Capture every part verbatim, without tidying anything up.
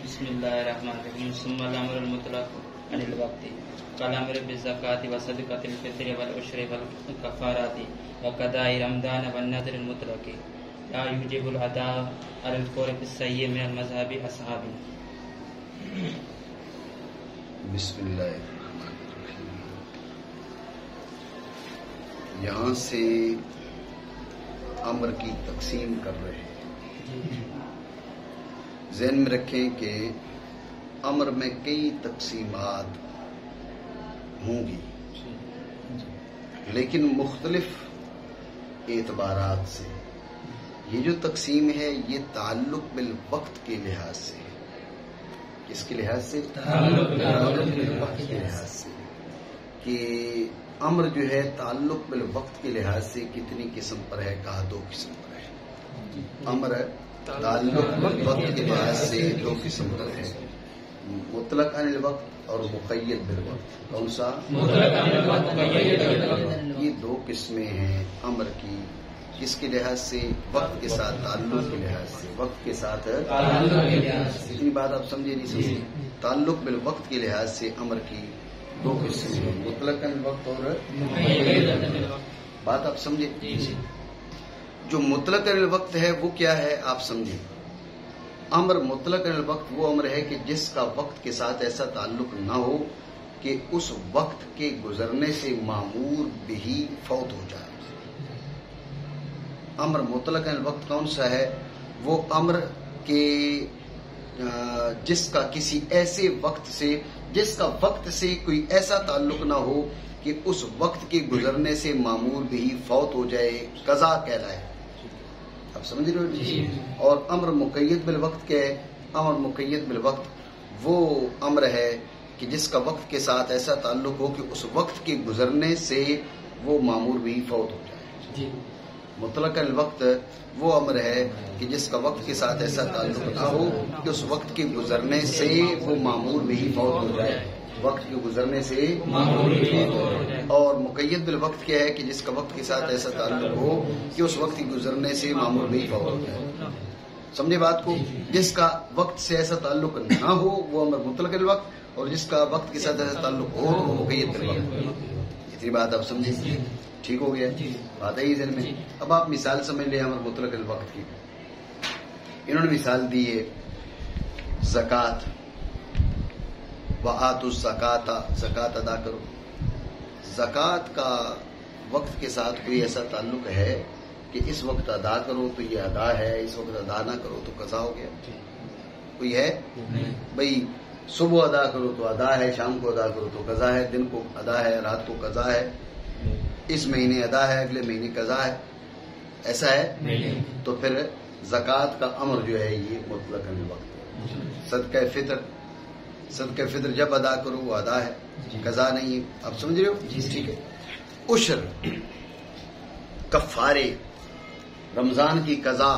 بسم اللہ الرحمن الرحیم ثم الامر المطلق عن الوقت کالامر بالزکاة وصدقۃ الفطر والعشر والکفارات وقضاء رمضان والنذر المطلق لا یوجب الاداء علی الفور فی الصحیح من المذهب اصحابی. بسم اللہ الرحمن الرحیم. یہاں سے امر کی تقسیم کر رہے ہیں. ذہن میں رکھیں کہ امر میں کئی تقسیمات ہوں گی، لیکن مختلف اعتبارات سے. یہ جو تقسیم ہے یہ تعلق بالوقت کے لحاظ سے ہے. کس کے لحاظ سے؟ تعلق بالوقت کے لحاظ سے. کہ امر جو ہے تعلق بالوقت کے لحاظ سے کتنی قسم پر ہے؟ کہا دو قسم پر ہے. امر تعلق بالوقت کے لحاظ سے دو قسم پر ہے، مطلق عن الوقت اور مقید بالوقت. کون سا؟ مطلق عن الوقت. یہ دو قسمیں ہیں امر کی. کس کے لحاظ سے؟ وقت کے ساتھ تعلق کے لحاظ سے. وقت کے ساتھ اتنی بات آپ سمجھے نہیں سمجھے؟ تعلق بالوقت کے لحاظ سے امر کی دو قسمیں ہیں، مطلق عن الوقت اور بات آپ سمجھے؟ جو مطلق عن الوقت ہے وہ کیا ہے آپ سمجھیں. امر مطلق عن الوقت وہ امر ہے کہ جس کا وقت کے ساتھ ایسا تعلق نہ ہو کہ اس وقت کے گزرنے سے مامور بھی فوت ہو جائے. امر مطلق عن الوقت کون سا ہے؟ وہ امر کہ جس کا کسی ایسے وقت سے جس کا وقت سے کوئی ایسا تعلق نہ ہو کہ اس وقت کے گزرنے سے مامور بھی فوت ہو جائے، قضا کہلائے. آپ سمجھ رہے ہو؟ اور امر مقید بالوقت کیا ہے؟ امر مقید بالوقت وہ امر ہے کہ جس کا وقت کے ساتھ ایسا تعلق ہو کہ اس وقت کے گزرنے سے وہ مامور بھی فوت ہو جائے. مطلق الوقت وہ امر ہے کہ جس کا وقت کے ساتھ ایسا تعلق نہ ہو کہ اس وقت کے گزرنے سے وہ مامور بھی فوت ہو جائے. وقت کے گزرنے سے مامور بھی فوت ہو جائے. اور مقید بالوقت کیا ہے کہ جس کا وقت کے ساتھ ایسا تعلق ہو کہ اس وقت کے گزرنے سے مامور بھی فوت ہو جائے. سمجھے بات کو؟ جس کا وقت سے ایسا تعلق نہ ہو وہ امر مطلق الوقت، اور جس کا وقت کے ساتھ ایسا تعلق ہو وہ مقید بالوقت. اتنی بات آپ سمجھیں؟ ٹھیک ہو گیا؟ بات ہے ذہن میں. اب آپ مثال سمجھ لیں امر مطلق الوقت کی. انہوں نے مثال دی ہے زکوٰۃ. وآتوا الزکاۃ، زکوٰۃ ادا کرو. زکوٰۃ کا وقت کے ساتھ کوئی ایسا تعلق ہے کہ اس وقت ادا کرو تو یہ ادا ہے، اس وقت ادا نہ کرو تو قضا ہو گیا؟ کوئی ہے؟ بھئی صبح ادا کرو تو ادا ہے، شام کو ادا کرو تو قضا ہے، دن کو ادا ہے، رات کو قضا ہے، اس مہینے ادا ہے، اگلے مہینے قضا ہے. ایسا ہے؟ تو پھر زکوٰۃ کا امر جو ہے یہ مطلق الوقت ہے. صدقہ فطر صدقہ فطر جب ادا کرو وہ ادا ہے، قضا نہیں ہے. آپ سمجھ رہے ہو؟ ٹھیک ہے. عشر، کفارے، رمضان کی قضا،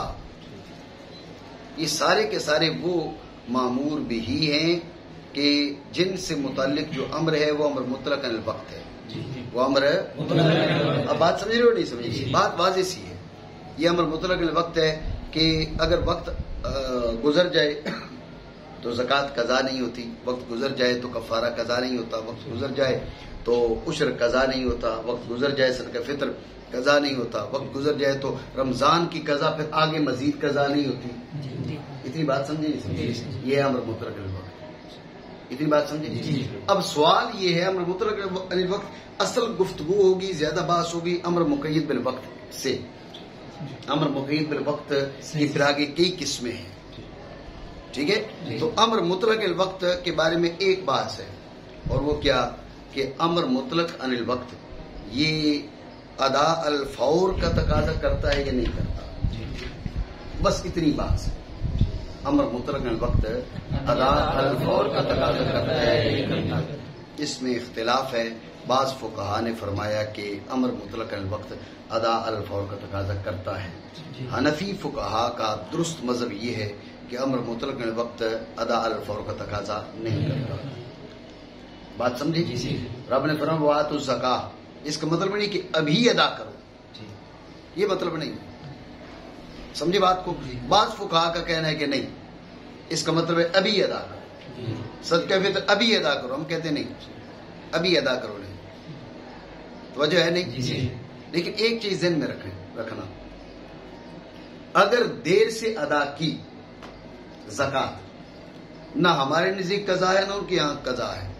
یہ سارے کے سارے وہ مامور بھی ہیں کہ جن سے متعلق جو امر ہے وہ امر مطلق عن الوقت ہے. وہ امر ہے. اب بات سمجھ رہے ہو نہیں سمجھ؟ بات واضح سی ہے. یہ امر مطلق الوقت ہے کہ اگر وقت گزر جائے تو زکوٰۃ قضا نہیں ہوتی، وقت گزر جائے تو کفارہ قضا نہیں ہوتا، وقت گزر جائے تو عشر قضا نہیں ہوتا، وقت گزر جائے صدقہ فطر قضا نہیں ہوتا، وقت گزر جائے تو رمضان کی قضا پھر آگے مزید قضا نہیں ہوتی. اتنی بات سمجھے نہیں سمجھے؟ یہ امر مطلق الوقت. اتنی بات سمجھے؟ اب سوال یہ ہے امر مطلق الوقت اصل گفتگو ہوگی، زیادہ بحث ہوگی امر مقید بالوقت سے. امر مقید بالوقت کی پھر آگے کئی قسمیں ہیں. ٹھیک ہے؟ تو امر مطلق الوقت کے بارے میں ایک بحث ہے، اور وہ کیا کہ امر مطلق عن الوقت یہ ادا الفور کا تقاضا کرتا ہے یا نہیں کرتا. بس اتنی بحث ہے. امر مطلق عن الوقت ادا الفور کا تقاضا کرتا ہے یا نہیں کرتا. اس میں اختلاف ہے. بعض فقہا نے فرمایا کہ امر مطلق عن الوقت ادا الفور کا تقاضا کرتا ہے. حنفی فقہا کا درست مذہب یہ ہے کہ امر مطلق عن الوقت ادا الفور کا تقاضا نہیں کرتا. بات سمجھی؟ رب نے فرمایا وآتوا الزکاۃ، اس کا مطلب نہیں کہ ابھی ادا کرو، یہ مطلب نہیں. سمجھے بات کو؟ بعض فقہا کا کہنا ہے کہ نہیں، اس کا مطلب ہے ابھی ادا کرو، صدقہ فطر ابھی ادا کرو. ہم کہتے نہیں ابھی ادا کرو، نہیں توجہ ہے نہیں. لیکن ایک چیز ذہن میں رکھیں رکھنا، اگر دیر سے ادا کی زکات، نہ ہمارے نزدیک قضا ہے نہ ان کے یہاں قضا ہے.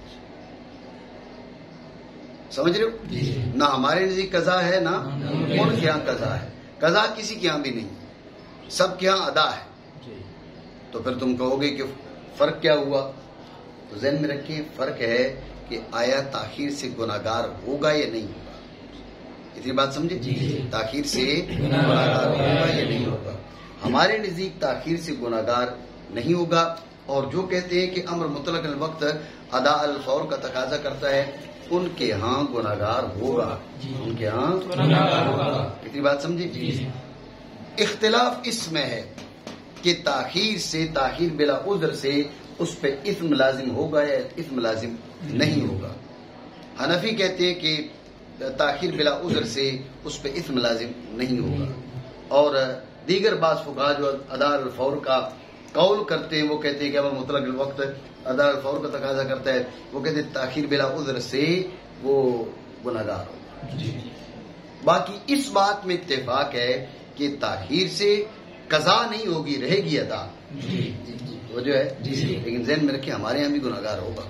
سمجھ رہے ہو؟ نہ ہمارے نزدیک قضا ہے نہ ان کے یہاں قضا ہے. قضا کسی کے یہاں بھی نہیں، سب کے یہاں ادا ہے. تو پھر تم کہو گے کہ فرق کیا ہوا؟ تو ذہن میں رکھیں فرق ہے کہ آیا تاخیر سے گناہگار ہوگا یا نہیں ہوگا. اتنی بات سمجھے؟ تاخیر سے گناہگار ہوگا یا نہیں ہوگا. ہمارے نزدیک تاخیر سے گناہگار نہیں ہوگا، اور جو کہتے ہیں کہ امر مطلق الوقت ادا الفور کا تقاضا کرتا ہے ان کے ہاں گناہگار ہوگا، ان کے ہاں گناہگار ہوگا. اتنی بات سمجھے؟ اختلاف اس میں ہے کہ تاخیر سے تاخیر بلا عذر سے اس پہ اثم لازم ہوگا یا اثم لازم نہیں ہوگا. حنفی کہتے ہیں کہ تاخیر بلا عذر سے اس پہ اثم لازم نہیں ہوگا، اور دیگر بعض فقہا جو ادا الفور کا قول کرتے ہیں وہ کہتے ہیں کہ اب مطلق الوقت ادا الفور کا تقاضا کرتا ہے، وہ کہتے ہیں تاخیر بلا عذر سے وہ گناہگار ہوگا. باقی اس بات میں اتفاق ہے کہ تاخیر سے قضا نہیں ہوگی، رہے گی ادا. وہ جو ہے لیکن ذہن میں رکھیں ہمارے یہاں بھی گناہگار ہوگا،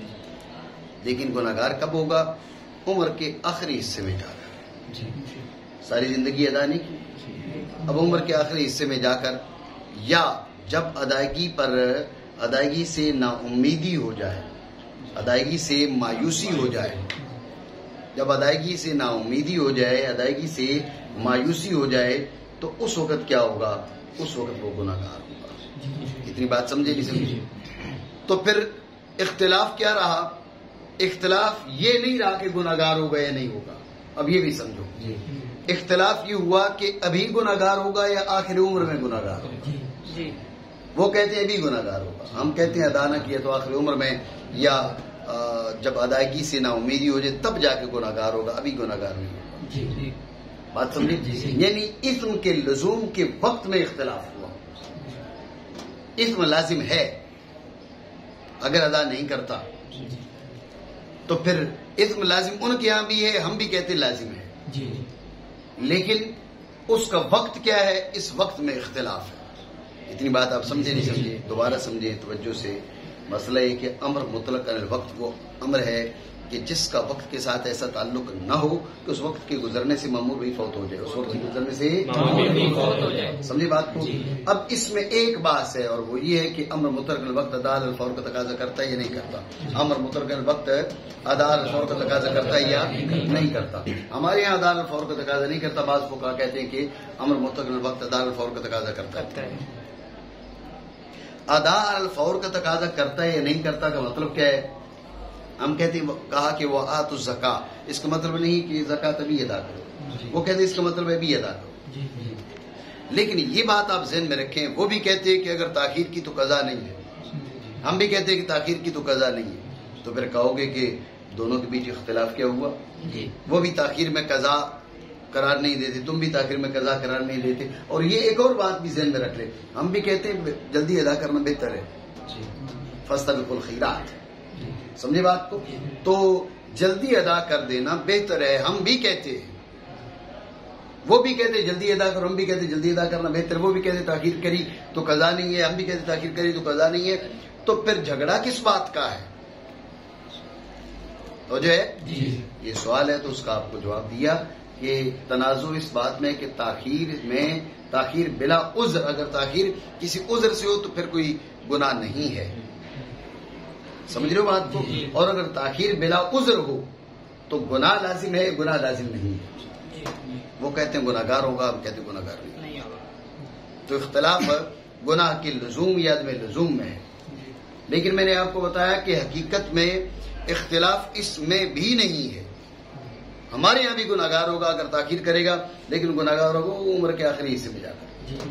لیکن گناہگار کب ہوگا؟ عمر کے آخری حصے میں جا کر. ساری زندگی ادا نہیں کی، اب عمر کے آخری حصے میں جا کر، یا جب ادائیگی پر ادائیگی سے نا امیدی ہو جائے، ادائیگی سے مایوسی ہو جائے. جب ادائیگی سے نا امیدی ہو جائے، ادائیگی سے مایوسی ہو جائے، تو اس وقت کیا ہوگا؟ اس وقت وہ گناہگار ہوگا. اتنی بات سمجھے نہیں سمجھے؟ تو پھر اختلاف کیا رہا؟ اختلاف یہ نہیں رہا کہ گناہگار ہوگا یا نہیں ہوگا. اب یہ بھی سمجھو، اختلاف یہ ہوا کہ ابھی گناہگار ہوگا یا آخر عمر میں گناہگار ہوگا. وہ کہتے ہیں ابھی گناہگار ہوگا، ہم کہتے ہیں ادا نہ کیا تو آخر عمر میں، یا جب ادائیگی سے نا امیدی ہو جائے تب جا کے گناہگار ہوگا، ابھی گناہگار نہیں ہوگا. بات سمجھے؟ یعنی اسم کے لزوم کے وقت میں اختلاف ہوا. اسم لازم ہے، اگر ادا نہیں کرتا تو پھر اسم لازم ان کے یہاں بھی ہے، ہم بھی کہتے لازم ہے، لیکن اس کا وقت کیا ہے؟ اس وقت میں اختلاف ہے. اتنی بات آپ سمجھے نہیں سمجھے؟ دوبارہ سمجھے توجہ سے. مسئلہ یہ کہ امر مطلق الوقت وہ امر ہے کہ جس کا وقت کے ساتھ ایسا تعلق نہ ہو کہ اس وقت کے گزرنے سے مامور بھی فوت ہو جائے، اس وقت کے گزرنے سے مامور بھی فوت ہو جائے. سمجھے بات کو؟ اب اس میں ایک بات ہے، اور وہ یہ ہے کہ امر مطلق الوقت ادا الفور کا تقاضا کرتا ہے یا نہیں کرتا. امر مطلق الوقت ادا الفور کا تقاضا کرتا ہے یا نہیں کرتا. ہمارے یہاں ادا الفور کا تقاضا نہیں کرتا. بعض فقہا کہتے ہیں کہ امر مطلق الوقت ادا الفور کا تقاضا کرتا ہے. ادا الفور کا تقاضا کرتا ہے یا نہیں کرتا کا مطلب کیا ہے؟ ہم کہتے ہیں کہا کہ وہ آت الزکا، اس کا مطلب نہیں کہ زکات ابھی ادا کرو. وہ کہتے ہیں اس کا مطلب ہے ابھی ادا کرو. لیکن یہ بات آپ ذہن میں رکھیں، وہ بھی کہتے ہیں کہ اگر تاخیر کی تو قضا نہیں ہے، ہم بھی کہتے ہیں کہ تاخیر کی تو قضا نہیں ہے. تو پھر کہو گے کہ دونوں کے بیچ اختلاف کیا ہوا؟ وہ بھی تاخیر میں قضا قرار نہیں دیتے، تم بھی تاخیر میں قضا قرار نہیں دیتے. اور یہ ایک اور بات بھی ذہن میں رکھ لیں، ہم بھی کہتے ہیں جلدی ادا کرنا بہتر ہے، فاستبقوا الخیرات. سمجھے بات کو؟ تو جلدی ادا کر دینا بہتر ہے، ہم بھی کہتے ہیں. وہ بھی کہتے جلدی ادا کرو، ہم بھی کہتے جلدی ادا کرنا بہتر. وہ بھی کہتے تاخیر کری تو قضا نہیں ہے، ہم بھی کہتے تاخیر کری تو قضا نہیں ہے. تو پھر جھگڑا کس بات کا ہے؟ تو جو ہے یہ سوال ہے، تو اس کا آپ کو جواب دیا کہ تنازع اس بات میں کہ تاخیر میں تاخیر بلا عذر، اگر تاخیر کسی عذر سے ہو تو پھر کوئی گناہ نہیں ہے. سمجھ رہے ہو بات کو؟ اور اگر تاخیر بلا عذر ہو تو گناہ لازم ہے، گناہ لازم نہیں ہے. وہ کہتے ہیں گناہگار ہوگا، ہم کہتے ہیں گناہگار نہیں ہوگا. تو اختلاف گناہ کے لزوم یا عدم لزوم میں ہے. لیکن میں نے آپ کو بتایا کہ حقیقت میں اختلاف اس میں بھی نہیں ہے. ہمارے یہاں بھی گناہگار ہوگا اگر تاخیر کرے گا، لیکن گناہگار ہوگا وہ عمر کے آخری حصے میں جا کر،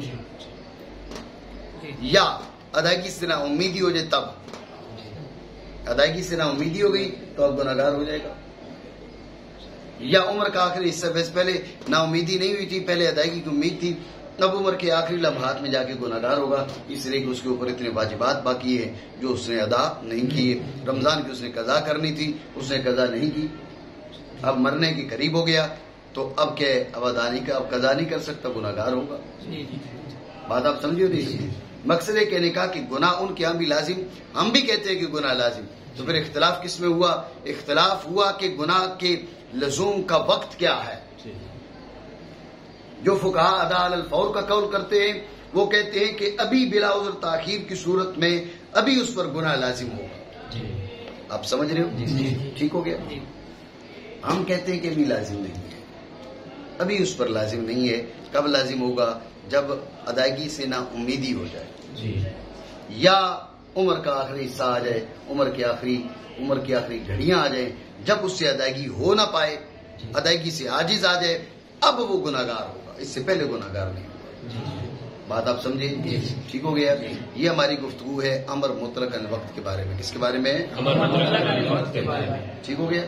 یا ادائیگی سے نا امیدی ہو جائے تب. ادائیگی سے نا امیدی ہو گئی تو اب گناہگار ہو جائے گا. یا عمر کا آخری حصہ، ویسے پہلے نا امیدی نہیں ہوئی تھی، پہلے ادائیگی کی امید تھی، اب عمر کے آخری لمحات میں جا کے گناہگار ہوگا، اس لیے کہ اس کے اوپر اتنے واجبات باقی ہیں جو اس نے ادا نہیں کیے. رمضان کی اس نے قضا کرنی تھی، اس نے قضا نہیں کی. اب مرنے کے قریب ہو گیا تو اب کیا ہے، اب ادا نہیں کر، اب قضا نہیں کر سکتا، گناہگار ہوگا. بات آپ سمجھو نہیں؟ مقصد ہے کہنے کا کہ گناہ ان کے ہم بھی لازم، ہم بھی کہتے ہیں کہ گناہ لازم. تو پھر اختلاف کس میں ہوا؟ اختلاف ہوا کہ گناہ کے لزوم کا وقت کیا ہے. جو فقہا ادا علی الفور کا قول کرتے ہیں وہ کہتے ہیں کہ ابھی بلا عذر تاخیر کی صورت میں ابھی اس پر گناہ لازم ہوگا. آپ سمجھ رہے ہو؟ ٹھیک ہو گیا. ہم کہتے ہیں کہ ابھی لازم نہیں ہے، ابھی اس پر لازم نہیں ہے. کب لازم ہوگا؟ جب ادائیگی سے نا امیدی ہو جائے یا عمر کا آخری حصہ آ جائے، عمر کے آخری عمر کی آخری گھڑیاں آ جائیں، جب اس سے ادائیگی ہو نہ پائے، ادائیگی سے عاجز آ جائے، اب وہ گناہگار ہوگا. اس سے پہلے گناہگار نہیں ہوگا. بات آپ سمجھے؟ ٹھیک ہو گیا. یہ ہماری گفتگو ہے امر مطلق الوقت کے بارے میں. کس کے بارے میں؟ ٹھیک ہو گیا.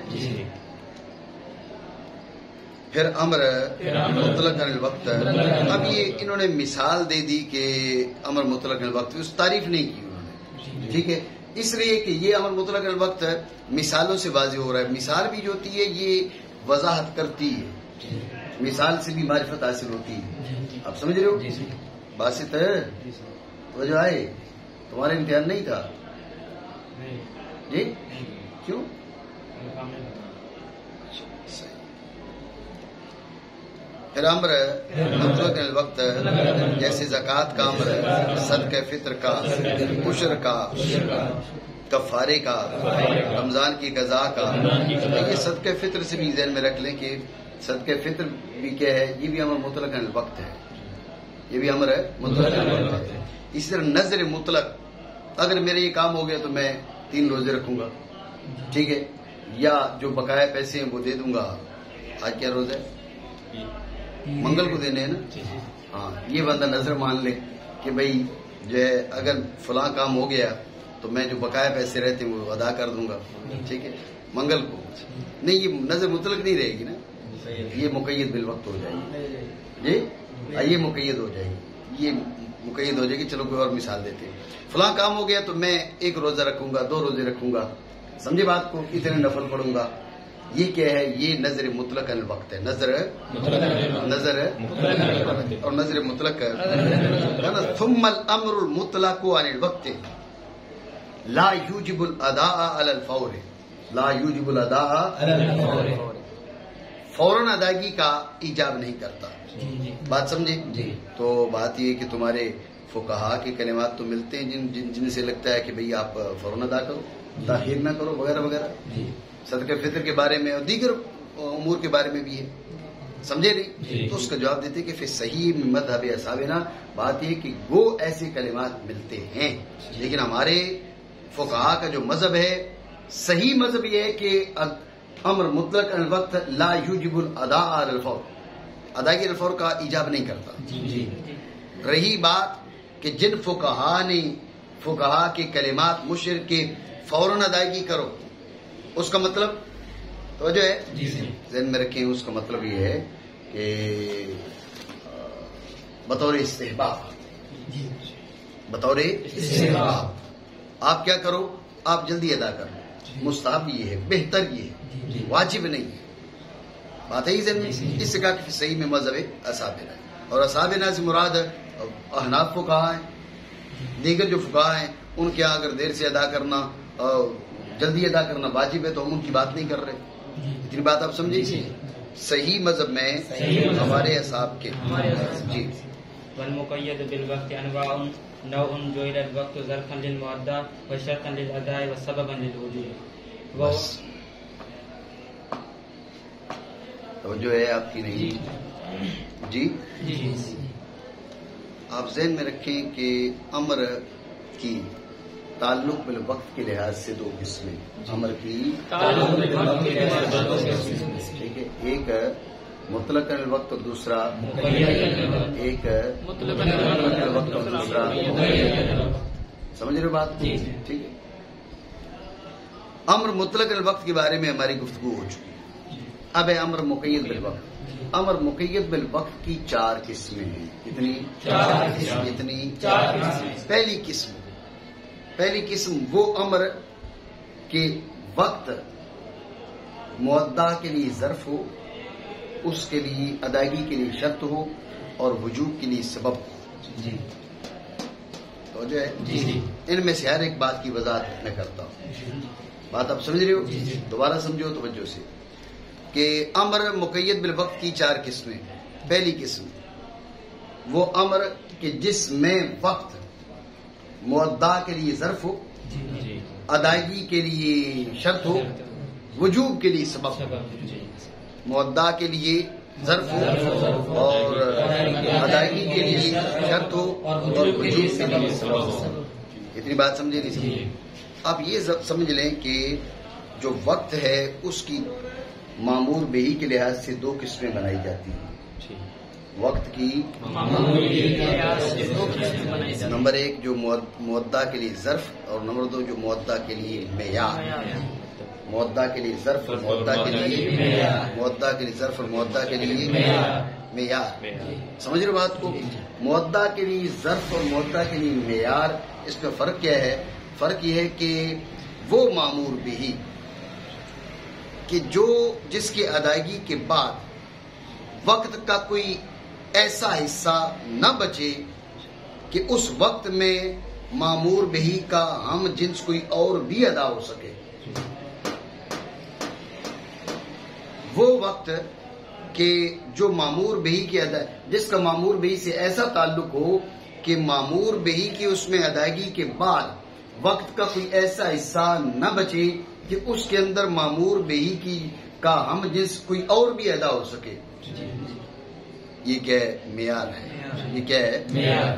پھر امر مطلق الوقت. اب یہ انہوں نے مثال دے دی کہ امر مطلق الوقت، اس تعریف نہیں کی انہوں نے. ٹھیک ہے، اس لیے کہ یہ امر مطلق الوقت مثالوں سے واضح ہو رہا ہے. مثال بھی جو ہوتی ہے یہ وضاحت کرتی ہے، مثال سے بھی معرفت حاصل ہوتی ہے. آپ سمجھ رہے ہو؟ باسط ہے وہ جو آئے تمہارا امتحان نہیں تھا جی؟ کیوں؟ پھر امر مطلق الوقت جیسے زکوٰۃ کا امر، صدقہ فطر کا، عشر کا، کفارے کا، رمضان کی قضا کا. یہ صدقہ فطر سے بھی ذہن میں رکھ لیں کہ صدقہ فطر بھی کیا ہے، یہ بھی امر مطلق الوقت ہے. یہ بھی امر ہے مطلق الوقت ہے. اسی طرح نظر مطلق، اگر میرے یہ کام ہو گیا تو میں تین روزے رکھوں گا، ٹھیک ہے، یا جو بقایا پیسے ہیں وہ دے دوں گا. آج کیا روز ہے؟ منگل کو دینے ہیں نا. ہاں، یہ بندہ نظر مان لے کہ بھائی جو ہے اگر فلاں کام ہو گیا تو میں جو بقایا پیسے رہتے ہیں وہ ادا کر دوں گا. ٹھیک ہے، منگل کو. نہیں، یہ نظر مطلق نہیں رہے گی نا، یہ مقید بالوقت ہو جائے گی. جی یہ مقید ہو جائے گی، یہ مقید ہو جائے گی. چلو کوئی اور مثال دیتے ہیں. فلاں کام ہو گیا تو میں ایک روزہ رکھوں گا، دو روزے رکھوں گا، سمجھے بات کو، اتنے نفل پڑھوں گا. یہ کیا ہے؟ یہ نظر مطلق الوقت ہے. نظر نظر اور نظر مطلق ثم الامر المطلق عن الوقت لا یوجب الاداء علی الفور. لا یوجب الاداء علی الفور، فوراً ادائیگی کا ایجاب نہیں کرتا. بات سمجھے؟ تو بات یہ کہ تمہارے فقہا کے کلمات تو ملتے ہیں جن جن, جن سے لگتا ہے کہ بھئی آپ فوراً ادا کرو، تاخیر نہ کرو وغیرہ وغیرہ. صدقہ فطر کے بارے میں اور دیگر امور کے بارے میں بھی ہے، سمجھے نہیں؟ تو اس کا جواب دیتے کہ پھر صحیح مذہب اصحابنا بات یہ کہ وہ ایسے کلمات ملتے ہیں، لیکن ہمارے فقہا کا جو مذہب ہے، صحیح مذہب یہ ہے کہ امر مطلق الوقت لا یوجب الاداء علی الفور، ادائیگی الفور کا ایجاب نہیں کرتا. رہی بات کہ جن فقہا نے فقہا کے کلمات مشر کے فوراً ادائیگی کرو، اس کا مطلب توجہ ہے، ذہن میں رکھیں. اس کا مطلب یہ ہے کہ بطور استحباب، بطور استحباب آپ کیا کرو، آپ جلدی ادا کرو. مستحب یہ ہے، بہتر یہ ہے، واجب نہیں ہے. بات ہے ہی ذہن میں. اس سے کہا کہ صحیح میں مذہب اصحابنا، اور اصحابنا سے مراد احناف فقہا ہیں. دیگر جو فقہا ہیں ان کے اگر دیر سے ادا کرنا، جلدی ادا کرنا واجب ہے تو ہم ان کی بات نہیں کر رہے. اتنی بات آپ سمجھے؟ صحیح مذہب میں ہمارے اصحاب کے. جی والمقید بالوقت انواع، نوع جعل الوقت ظرفا للمؤدى وشرطا للاداء وسببا للوجوب. توجہ ہے آپ کی نہیں؟ جی آپ ذہن میں رکھیں کہ امر کی تعلق بالوقت کے لحاظ سے دو قسمیں. امر کی ٹھیک ہے، ایک مطلق الوقت اور دوسرا ایک مطلق الوقت اور دوسرا. سمجھ رہے بات؟ ٹھیک ہے. امر مطلق الوقت کے بارے میں ہماری گفتگو ہو چکی ہے. اب ہے امر مقید بالوقت. امر مقید بالوقت کی چار قسمیں ہیں. کتنی؟ چار. کتنی؟ چار. پہلی قسم پہلی قسم وہ امر کہ وقت مودع کے لیے ظرف ہو، اس کے لیے ادائیگی کے لیے شرط ہو اور وجوب کے لیے سبب ہو. جی تو جو ہے جی ان میں سے ہر ایک بات کی وضاحت میں کرتا ہوں. بات آپ سمجھ رہے ہو؟ دوبارہ سمجھو توجہ سے کہ امر مقید بالوقت کی چار قسمیں. پہلی قسم وہ امر کہ جس میں وقت مودع کے لیے ظرف ہو، جی ادائیگی کے لیے شرط ہو، وجوب کے لیے سبب ہو. مودع کے لیے ظرف ہو اور ادائیگی کے لیے شرط ہو اور وجوب کے لیے سبب ہو. اتنی بات سمجھے نہیں سمجھے؟ اب یہ سمجھ لیں کہ جو وقت ہے اس کی معمور بہی کے لحاظ سے دو قسمیں بنائی جاتی ہیں. وقت کی نمبر ایک جو مودع کے لیے ظرف اور نمبر دو جو مودع کے لیے معیار. مودع کے لیے ظرف اور مودع کے لیے مودع کے لیے ظرف اور مودع کے لیے معیار. سمجھ رہے بات کو؟ مودع کے لیے ظرف اور مودع کے لیے معیار، اس میں فرق کیا ہے؟ فرق یہ ہے کہ وہ معمور بہی کہ جو جس کی ادائیگی کے بعد وقت کا کوئی ایسا حصہ نہ بچے کہ اس وقت میں معمور بہی کا ہم جنس کوئی اور بھی ادا ہو سکے. وہ وقت کہ جو معمور بہی کی ادا جس کا معمور بہی سے ایسا تعلق ہو کہ معمور بہی کی اس میں ادائیگی کے بعد وقت کا کوئی ایسا حصہ نہ بچے کہ اس کے اندر معمور بہی کی کا ہم جنس کوئی اور بھی ادا ہو سکے. یہ کیا ہے؟ معیار ہے. یہ کیا ہے؟ معیار.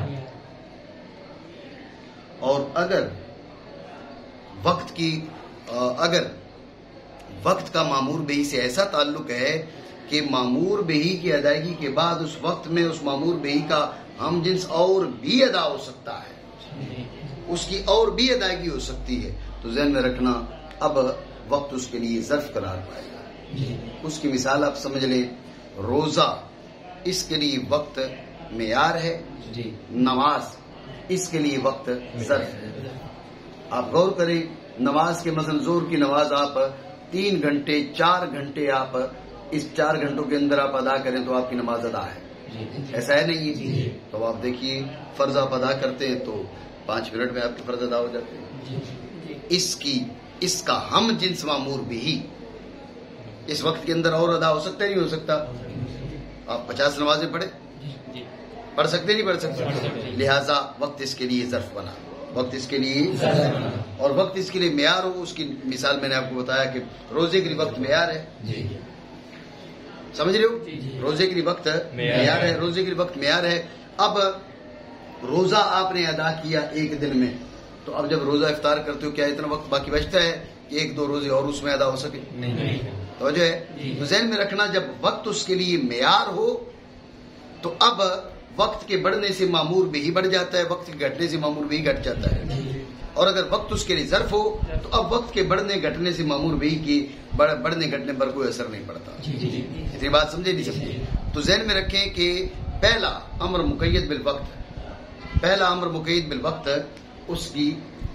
اور اگر وقت کی اگر وقت کا معمور بہی سے ایسا تعلق ہے کہ معمور بہی کی ادائیگی کے بعد اس وقت میں اس معمور بہی کا ہم جنس اور بھی ادا ہو سکتا ہے، اس کی اور بھی ادائیگی ہو سکتی ہے، تو ذہن میں رکھنا اب وقت اس کے لیے ظرف قرار پائے گا. اس کی مثال آپ سمجھ لیں، روزہ اس کے لیے وقت معیار ہے، نماز اس کے لیے وقت ظرف ہے. آپ غور کریں، نماز کے مثلا زور کی نماز آپ تین گھنٹے چار گھنٹے آپ اس چار گھنٹوں کے اندر آپ ادا کریں تو آپ کی نماز ادا ہے. ایسا ہے نہیں؟ تو آپ دیکھیے فرض آپ ادا کرتے ہیں تو پانچ منٹ میں آپ کے فرض ادا ہو جاتے ہیں. اس کی اس کا ہم جنس معمور بھی اس وقت کے اندر اور ادا ہو سکتا ہے نہیں ہو سکتا؟ آپ پچاس نمازیں پڑھیں، پڑھ سکتے نہیں پڑھ سکتے؟ لہذا وقت اس کے لیے ظرف بنا، وقت اس کے لیے اور وقت اس کے لیے معیار ہو. اس کی مثال میں نے آپ کو بتایا کہ روزے کے لیے وقت معیار ہے. سمجھ رہے ہو؟ روزے کے لیے وقت معیار ہے، روزے کے لیے وقت معیار ہے. اب روزہ آپ نے ادا کیا ایک دن میں، تو اب جب روزہ افطار کرتے ہو کیا اتنا وقت باقی بچتا ہے کہ ایک دو روزے اور اس میں ادا ہو سکے؟ نہیں. تو جو ہے تو ذہن میں رکھنا، جب وقت اس کے لیے معیار ہو تو اب وقت کے بڑھنے سے معمور بھی بڑھ جاتا ہے، وقت کے گھٹنے سے معمور بھی گھٹ جاتا ہے. اور اگر وقت اس کے لیے ظرف ہو تو اب وقت کے بڑھنے گھٹنے سے معمور بھی کی بڑھنے گھٹنے پر کوئی اثر نہیں پڑتا. اتنی بات سمجھے نہیں سمجھے؟ تو ذہن میں رکھیں کہ پہلا امر مقید بالوقت پہلا امر مقید بالوقت اس کی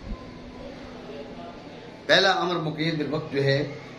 پہلا امر مقید بالوقت جو ہے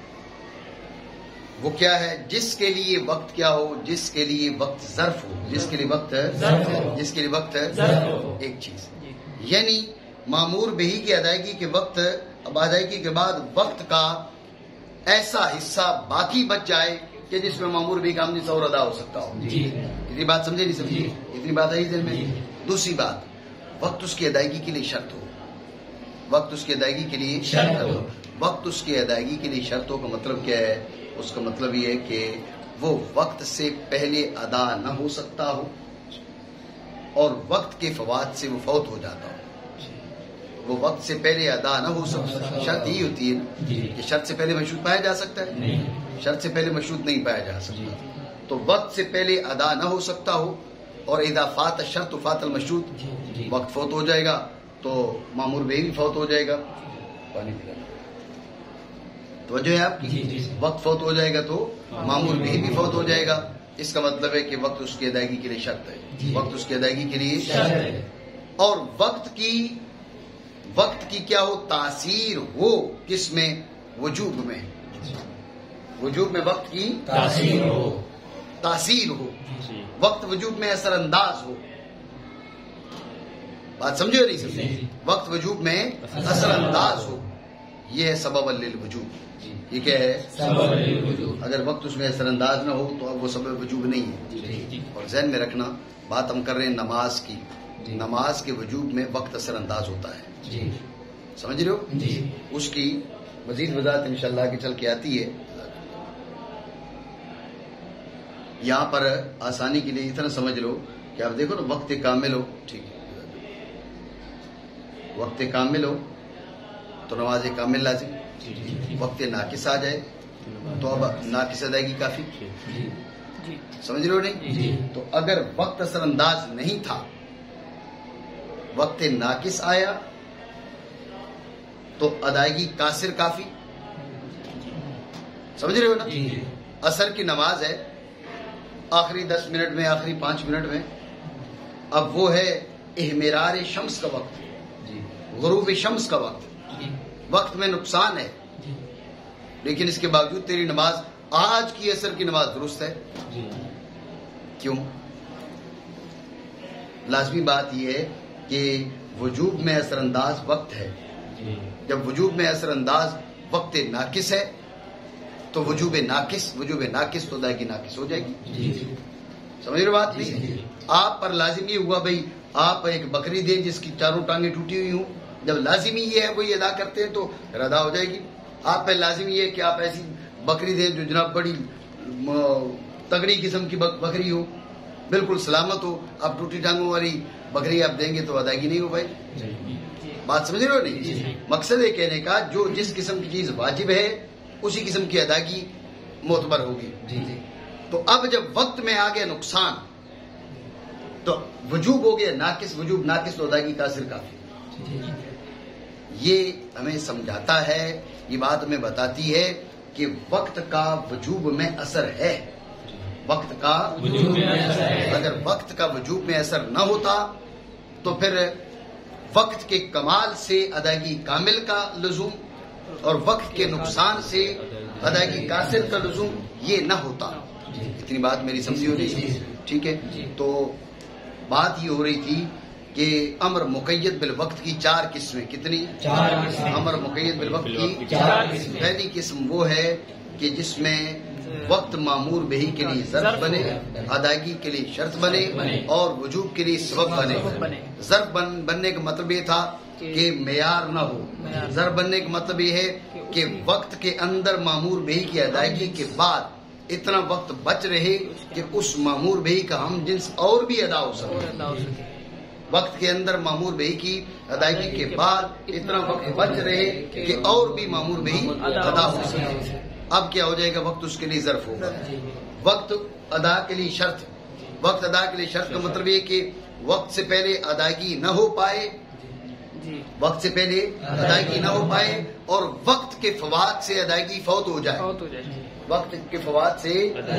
وہ کیا ہے؟ جس کے لیے وقت کیا ہو؟ جس کے لیے وقت ظرف ہو. جس کے لیے وقت جس کے لیے وقت ایک چیز، یعنی معمور بہی کی ادائیگی کے وقت اب ادائیگی کے بعد وقت کا ایسا حصہ باقی بچ جائے کہ جس میں معمور بہی کا ہم جنس اور ادا ہو سکتا ہو. اتنی بات سمجھے نہیں سمجھے؟ اتنی بات آئی ذہن میں؟ دوسری بات، وقت اس کی ادائیگی کے لیے شرط ہو. وقت اس کی ادائیگی کے لیے شرط ہو. وقت اس کی ادائیگی کے لیے شرط ہو کا مطلب کیا ہے؟ اس کا مطلب یہ ہے کہ وہ وقت سے پہلے ادا نہ ہو سکتا ہو اور وقت کے فوات سے وہ فوت ہو جاتا ہو. وہ وقت سے پہلے ادا نہ ہو سکتا. شرط یہ ہوتی ہے کہ شرط سے پہلے مشروط پایا جا سکتا ہے؟ شرط سے پہلے مشروط نہیں پایا جا سکتا. تو وقت سے پہلے ادا نہ ہو سکتا ہو اور اذا فات الشرط فات المشروط، وقت فوت ہو جائے گا تو معمور بہی بھی فوت ہو جائے گا. پانی پلانا توجہ ہے آپ کی؟ وقت فوت ہو جائے گا تو معمول بھی بھی فوت ہو جائے گا. اس کا مطلب ہے کہ وقت اس کی ادائیگی کے لیے شرط ہے. وقت اس کی ادائیگی کے لیے شرط ہے. اور وقت کی وقت کی کیا ہو؟ تاثیر ہو کس میں؟ وجوب میں. وجوب میں وقت کی تاثیر ہو تاثیر ہو وقت وجوب میں اثر انداز ہو. بات سمجھے نہیں سمجھے؟ وقت وجوب میں اثر انداز ہو. یہ ہے سبب للوجوب. یہ کیا ہے؟ سبب للوجوب. اگر وقت اس میں اثر انداز نہ ہو تو اب وہ سبب وجوب نہیں ہے. اور ذہن میں رکھنا بات ہم کر رہے ہیں نماز کی. نماز کے وجوب میں وقت اثر انداز ہوتا ہے. سمجھ رہے ہو؟ اس کی مزید وضاحت انشاءاللہ آگے چل کے آتی ہے. یہاں پر آسانی کے لیے اتنا سمجھ لو کہ آپ دیکھو نا وقت کامل ہو. ٹھیک ہے. وقت کامل ہو تو نماز کامل لازم. وقت ناقص آ جائے تو اب ناقص ادائیگی کافی. سمجھ رہے ہو نہیں؟ تو اگر وقت اثر انداز نہیں تھا، وقت ناقص آیا تو ادائیگی قاصر کافی. سمجھ رہے ہو نا؟ اثر کی نماز ہے، آخری دس منٹ میں، آخری پانچ منٹ میں، اب وہ ہے احمرار شمس کا وقت، غروب شمس کا وقت. وقت میں نقصان ہے لیکن اس کے باوجود تیری نماز آج کی اثر کی نماز درست ہے. کیوں؟ لازمی بات یہ ہے کہ وجوب میں اثر انداز وقت ہے. جب وجوب میں اثر انداز وقت ناقص ہے تو وجوب ناقص وجوب ناقص تو ادائیگی ناقص ہو جائے گی. سمجھ رہے بات نہیں؟ آپ پر لازم یہ ہوا بھائی آپ ایک بکری دیں جس کی چاروں ٹانگیں ٹوٹی ہوئی ہوں. جب لازمی یہ ہے وہی ادا کرتے ہیں تو ادا ہو جائے گی. آپ پہ لازم یہ ہے کہ آپ ایسی بکری دیں جو جناب بڑی تگڑی قسم کی بکری ہو، بالکل سلامت ہو. آپ ٹوٹی ٹانگوں والی بکری آپ دیں گے تو ادائیگی نہیں ہو پائے. بات سمجھ رہے ہو نہیں؟ مقصد یہ کہنے کا جو جس قسم کی چیز واجب ہے اسی قسم کی ادائیگی معتبر ہوگی. تو اب جب وقت میں آ گیا نقصان تو وجوب ہو گیا ناقص. وجوب ناقص تو ادائیگی قاصر کافی. یہ ہمیں سمجھاتا ہے، یہ بات ہمیں بتاتی ہے کہ وقت کا وجوب میں اثر ہے. وقت کا وجوب میں اثر ہے. اگر وقت کا وجوب میں اثر نہ ہوتا تو پھر وقت کے کمال سے ادائیگی کامل کا لزوم اور وقت کے نقصان سے ادائیگی قاصر کا لزوم یہ نہ ہوتا. اتنی بات میری سمجھی ہو رہی ہے؟ ٹھیک ہے. تو بات یہ ہو رہی تھی کہ امر مقید بالوقت کی چار قسمیں. کتنی؟ چار. امر مقید بالوقت کی چار قسمیں. پہلی قسم وہ ہے کہ جس میں وقت معمور بہی کے لیے ظرف بنے، ادائیگی کے لیے شرط بنے اور وجوب کے لیے سبب بنے. ظرف بن بننے کا مطلب یہ تھا کہ معیار نہ ہو. ظرف بننے کا مطلب یہ ہے کہ وقت کے اندر معمور بہی کی ادائیگی کے بعد اتنا وقت بچ رہے کہ اس معمور بہی کا ہم جنس اور بھی ادا ہو سکے. وقت کے اندر معمور بہی کی ادائیگی کے بعد اتنا وقت بچ رہے کہ اور بھی معمور بہی ادا ہو سکے. اب کیا ہو جائے گا؟ وقت اس کے لیے ظرف ہوگا. وقت ادا کے لیے شرط. وقت ادا کے لیے شرط کا مطلب یہ کہ وقت سے پہلے ادائیگی نہ ہو پائے وقت سے پہلے ادائیگی نہ ہو پائے اور وقت کے فوات سے ادائیگی فوت ہو جائے. وقت کے فوات سے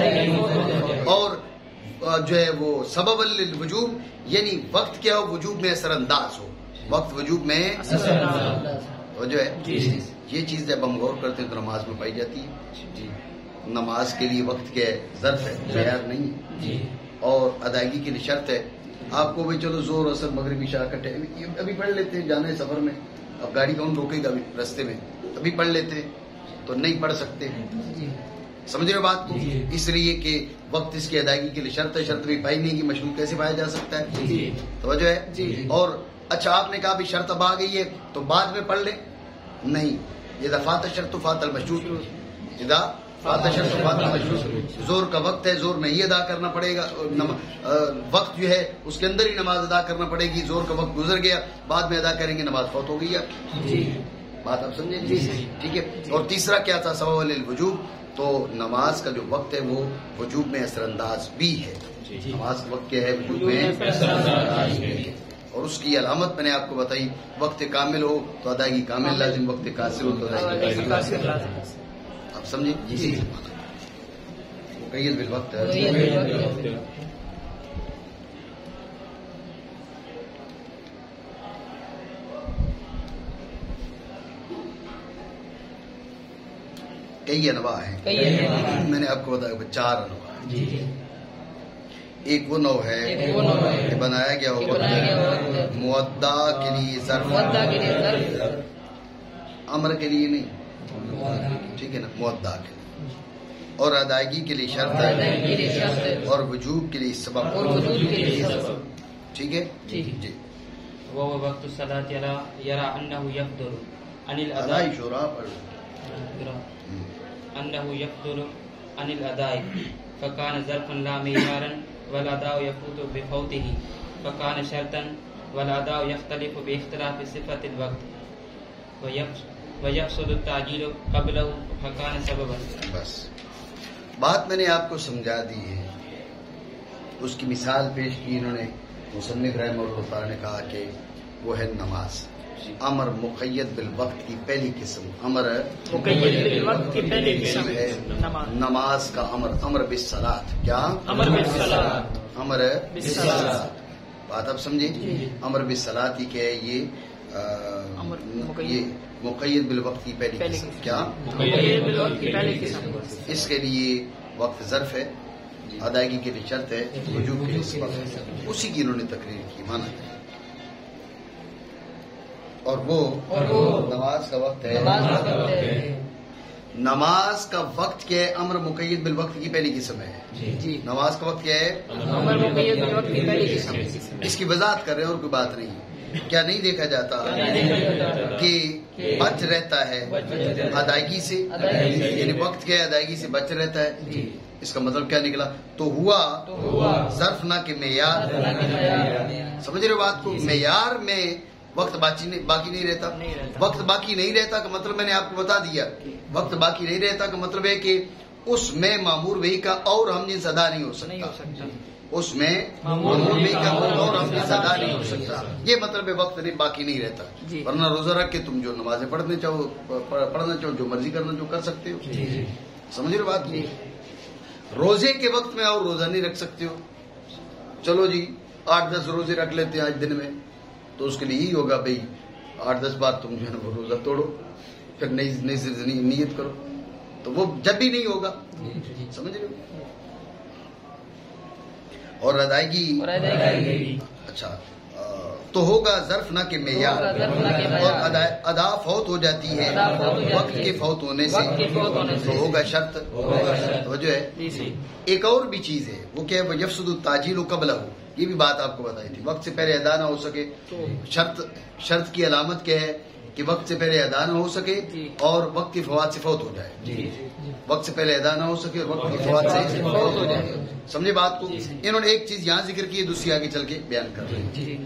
اور جو ہے وہ سبب للوجوب یعنی وقت کیا ہو؟ وجوب میں اثر انداز ہو. وقت وجوب میں اثر انداز ہو جو ہے. یہ چیز جب ہم غور کرتے ہیں تو نماز میں پائی جاتی ہے. نماز کے لیے وقت کے ظرف ہے، معیار نہیں ہے اور ادائیگی کے لیے شرط ہے. آپ کو بھی چلو زور اثر مغرب عشاء کا ٹائم ابھی پڑھ لیتے ہیں، جانا ہے سفر میں، اب گاڑی کون روکے گا رستے میں، ابھی پڑھ لیتے تو نہیں پڑھ سکتے. سمجھ رہے بات کو؟ اس لیے کہ وقت اس کی ادائیگی کے لیے شرط ہے. شرط بھی پائی نہیں، کی مشروط کیسے پایا جا سکتا ہے؟ توجہ ہے. اور اچھا آپ نے کہا بھی شرط اب آ گئی ہے تو بعد میں پڑھ لیں. نہیں، اذا فات الشرط فات المشروط. اذا فات الشرط فات المشروط. زور کا وقت ہے، زور میں ہی ادا کرنا پڑے گا. وقت جو ہے اس کے اندر ہی نماز ادا کرنا پڑے گی. زور کا وقت گزر گیا، بعد میں ادا کریں گے، نماز فوت ہو گئی آپ. بات آپ سمجھیں؟ ٹھیک ہے. اور تیسرا کیا تھا؟ سبب للوجوب. تو نماز کا جو وقت ہے وہ وجوب میں اثر انداز بھی ہے. نماز کا وقت کیا ہے؟ وجوب میں اثر انداز بھی ہے. اور اس کی علامت میں نے آپ کو بتائی، وقت کامل ہو تو ادائیگی کامل لازم، وقت قاصر ہو تو ادائیگی قاصر لازم. آپ سمجھے؟ جی مقید بالوقت ہے. کئی انواع ہیں. میں نے آپ کو بتایا کہ چار انواع ہیں. ایک وہ نو ہے کہ بنایا گیا ہو مودع کے لیے ظرف، امر کے لیے نہیں، ٹھیک ہے نا، مودع کے لیے، اور ادائیگی کے لیے شرط ہے، اور وجوب کے لیے سبب، ٹھیک ہے جی. وہ وقت الصلاۃ یرا انہ یقدر عن الاداء ادائی شورا پر انہ یقدر عن الاداء فکان ظرفا لا معیارا والاداء يفوت بفوته فكان شرطا والاداء يختلف باختلاف صفة الوقت ويحصل التعجيل قبله فكان سببا. بس بات میں نے آپ کو سمجھا دی ہے. اس کی مثال پیش کی انہوں نے. مصنف رحمہ اللہ تعالی نے کہا کہ وہ ہے نماز. امر مقید بالوقت کی پہلی قسم، امر مقید بالوقت کی پہلی قسم ہے نماز کا امر. امر بالصلاۃ، کیا امر بالصلاۃ، امر بالصلاۃ. بات آپ سمجھے؟ امر بالصلاۃ ہی کہ یہ یہ مقید بالوقت کی پہلی قسم، کیا مقید بالوقت کی پہلی قسم. اس کے لیے وقت ظرف ہے، ادائیگی کے لیے شرط ہے، وجوب کے لیے سبب ہے. اسی کی انہوں نے تقریر کی، مانا ہے. اور وہ نماز کا وقت ہے. نماز کا وقت کیا ہے؟ امر مقید بالوقت کی پہلی قسم ہے. نماز کا وقت کیا ہے؟ امر مقید بالوقت کی پہلی قسم. اس کی وضاحت کر رہے ہیں، اور کوئی بات نہیں. کیا نہیں دیکھا جاتا کہ بچ رہتا ہے ادائیگی سے، یعنی وقت کے ادائیگی سے بچ رہتا ہے. اس کا مطلب کیا نکلا؟ تو ہوا ظرف نہ کہ معیار. سمجھ رہے بات کو؟ معیار میں وقت باقی نہیں رہتا. وقت باقی نہیں رہتا کا مطلب میں نے آپ کو بتا دیا. وقت باقی نہیں رہتا کا مطلب ہے کہ اس میں مامور وہی کا اور ہم جنس ادا نہیں ہو سکتا. اس میں مامور وہی کا اور ہم جنس ادا نہیں ہو سکتا. یہ مطلب ہے وقت باقی نہیں رہتا. ورنہ روزہ رکھ کے تم جو نمازیں پڑھنے چاہو پڑھنا چاہو، جو مرضی کرنا جو کر سکتے ہو. سمجھ رہے بات؟ روزے کے وقت میں اور روزہ نہیں رکھ سکتے ہو. چلو جی آٹھ دس روزے رکھ لیتے ہیں آج دن میں، تو اس کے لیے یہی ہوگا بھائی آٹھ دس بار تم جو ہے نا وہ روزہ توڑو، پھر نئی نئی نیت کرو. تو وہ جب بھی نہیں ہوگا. سمجھ رہے ہو؟ اور ادائیگی اچھا تو ہوگا ظرف نہ کہ معیار، اور ادا فوت ہو جاتی ہے وقت کے فوت ہونے سے تو ہوگا شرط. وجہ ہے ایک اور بھی چیز ہے، وہ کیا ہے؟ وہ یفسد التعجیل قبلہ. یہ بھی بات آپ کو بتائی تھی. وقت سے پہلے ادا نہ ہو سکے. شرط شرط کی علامت کیا ہے؟ کہ وقت سے پہلے ادا نہ ہو سکے اور وقت کی فوات سے فوت ہو جائے. وقت سے پہلے ادا نہ ہو سکے اور وقت کی فوات سے فوت ہو جائے. سمجھے بات کو؟ انہوں نے ایک چیز یہاں ذکر کی ہے، دوسری آگے چل کے بیان کر رہے ہیں.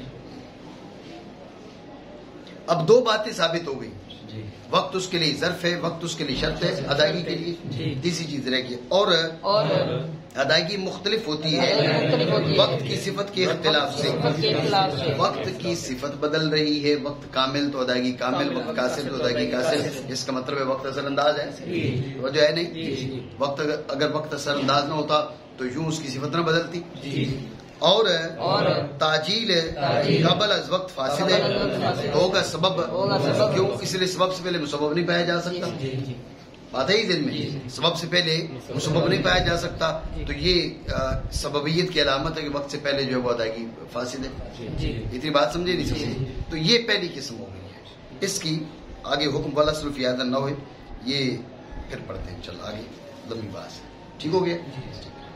اب دو باتیں ثابت ہو گئی. وقت اس کے لیے ظرف ہے، وقت اس کے لیے شرط ہے، ادائیگی کے لیے تیسری چیز رہ گئی. اور ادائیگی مختلف ہوتی ہے وقت کی صفت کے اختلاف سے. وقت کی صفت بدل رہی ہے. وقت کامل تو ادائیگی کامل، وقت قاصر تو ادائیگی قاصر. اس کا مطلب ہے وقت اثر انداز ہے. وہ جو ہے نہیں، وقت اگر وقت اثر انداز نہ ہوتا تو یوں اس کی صفت نہ بدلتی. اور تاجیل قبل از وقت فاسد ہے، ہوگا سبب. کیوں؟ اس لیے سبب سے پہلے مسبب نہیں پایا جا سکتا. بات ہے ہی دن میں سبب سے پہلے مسبب نہیں پایا جا سکتا. تو یہ سببیت کی علامت ہے کہ وقت سے پہلے جو ہے وہ ادائیگی فاسد ہے. اتنی بات سمجھے نہیں سمجھے؟ تو یہ پہلی قسم ہو گئی ہے. اس کی آگے حکم والا صرف یاد نہ ہوئے، یہ پھر پڑھتے ہیں. چل آگے لمبی بات ہے. ٹھیک ہو گیا؟